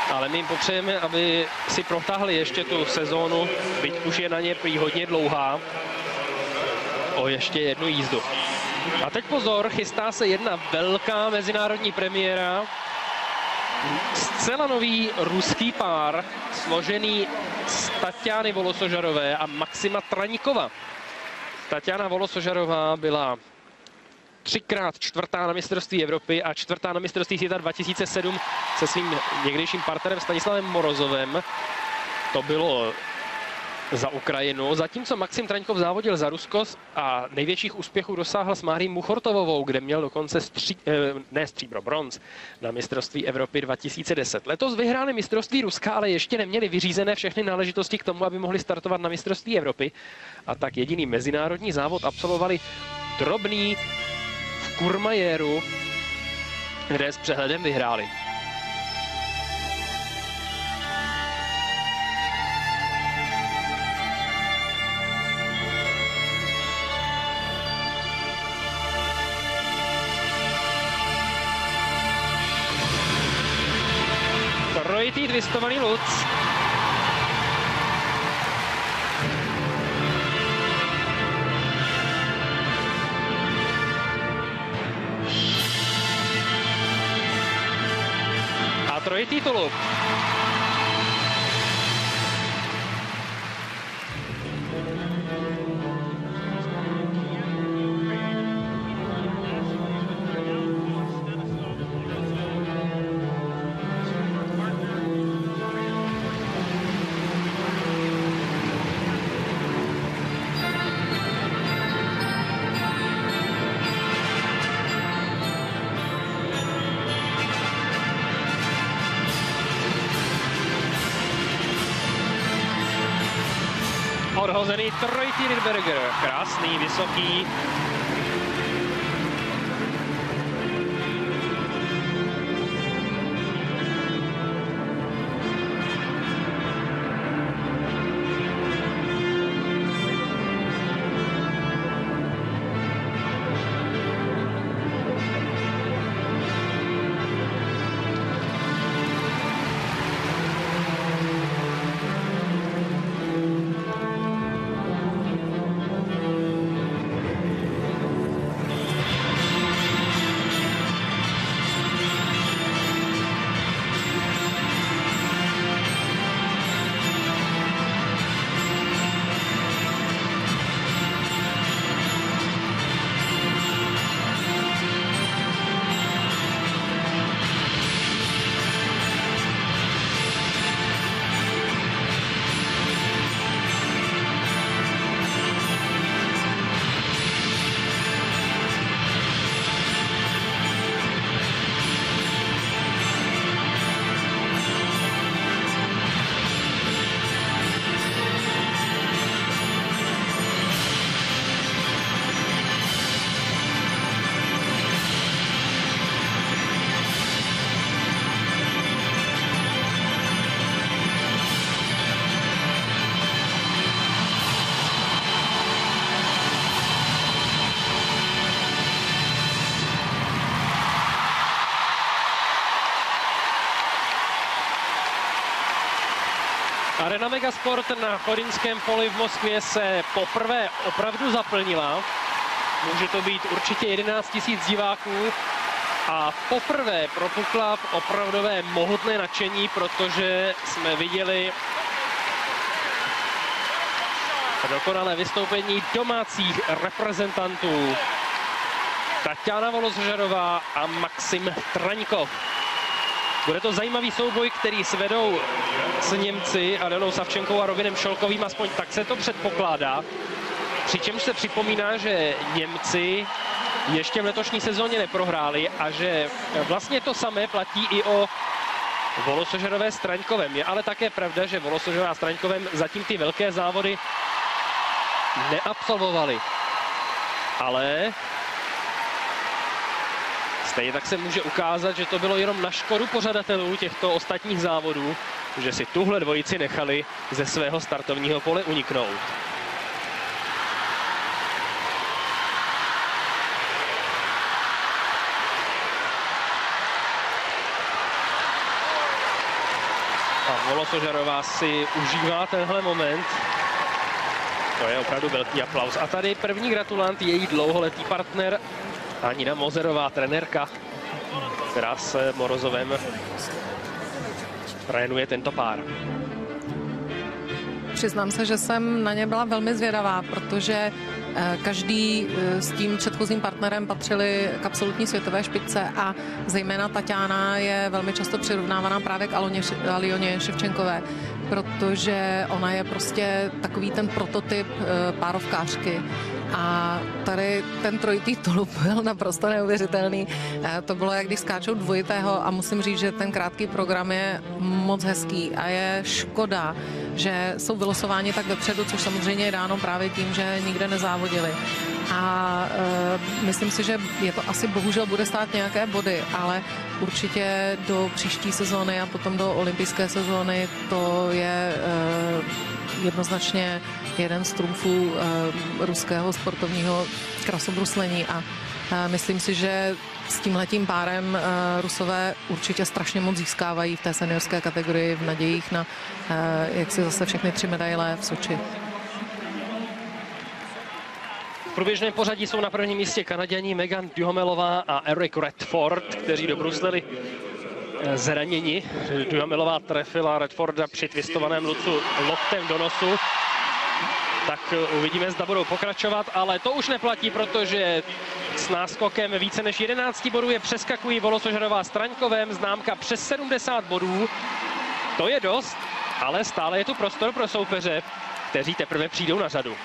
Ale my jim popřejeme, aby si protáhli ještě tu sezónu, byť už je na ně prý hodně dlouhá, o ještě jednu jízdu. A teď pozor, chystá se jedna velká mezinárodní premiéra. Zcela nový ruský pár, složený z Taťány Volosožarové a Maxima Traníkova. Taťána Volosožarová byla 3krát čtvrtá na mistrovství Evropy a čtvrtá na mistrovství světa 2007 se svým někdejším partnerem Stanislavem Morozovem. To bylo za Ukrajinu, zatímco Maxim Traňkov závodil za Rusko a největších úspěchů dosáhl s Márií Muchortovovou, kde měl dokonce bronz na mistrovství Evropy 2010. Letos vyhráli mistrovství Ruska, ale ještě neměli vyřízené všechny náležitosti k tomu, aby mohli startovat na mistrovství Evropy. A tak jediný mezinárodní závod absolvovali drobný v Kurmajeru, kde s přehledem vyhráli. Trojitý twistovaný Lutz. A trojitý tulub. Odhozený trojitý Rydberger, krásný, vysoký. Arena Megasport na Choryňském poli v Moskvě se poprvé opravdu zaplnila. Může to být určitě 11 000 diváků. A poprvé propukla v opravdové mohutné nadšení, protože jsme viděli dokonalé vystoupení domácích reprezentantů. Taťána Volosožarová a Maxim Traňkov. Bude to zajímavý souboj, který svedou s Němci Alenou Savčenkou a Robinem Šolkovým, aspoň tak se to předpokládá. Přičemž se připomíná, že Němci ještě v letošní sezóně neprohráli a že vlastně to samé platí i o Volosožarové s Traňkovem. Je ale také pravda, že Volosožarová s Traňkovem zatím ty velké závody neabsolvovali. Ale stejně tak se může ukázat, že to bylo jenom na škodu pořadatelů těchto ostatních závodů, že si tuhle dvojici nechali ze svého startovního pole uniknout. A Volosožarová si užívá tenhle moment. To je opravdu velký aplaus. A tady první gratulant, její dlouholetý partner, Nina Mozerová, trenérka, která s Morozovem trénuje tento pár. Přiznám se, že jsem na ně byla velmi zvědavá, protože každý s tím předchozím partnerem patřili k absolutní světové špičce a zejména Taťána je velmi často přirovnávaná právě k Aljoně Ševčenkové, protože ona je prostě takový ten prototyp párovkářky. A tady ten trojitý tulup byl naprosto neuvěřitelný. To bylo, jak když skáčou dvojitého a musím říct, že ten krátký program je moc hezký a je škoda, že jsou vylosováni tak vepředu, což samozřejmě je dáno právě tím, že nikde nezávodili. A myslím si, že je to asi bohužel bude stát nějaké body, ale určitě do příští sezóny a potom do olympijské sezóny to je jednoznačně jeden z trumfů ruského sportovního krasobruslení a myslím si, že s tímhletím párem Rusové určitě strašně moc získávají v té seniorské kategorii v nadějích na jak si zase všechny 3 medaile v Soči. V průběžném pořadí jsou na prvním místě Kanaďaní Megan Duhamelová a Eric Redford, kteří dobruslili zraněni. Duhamelová trefila Redforda při twistovaném lucu loktem do nosu. Tak uvidíme, zda budou pokračovat, ale to už neplatí, protože s náskokem více než 11 bodů je přeskakují Volosožarová s Traňkovem, známka přes 70 bodů. To je dost, ale stále je tu prostor pro soupeře, kteří teprve přijdou na řadu.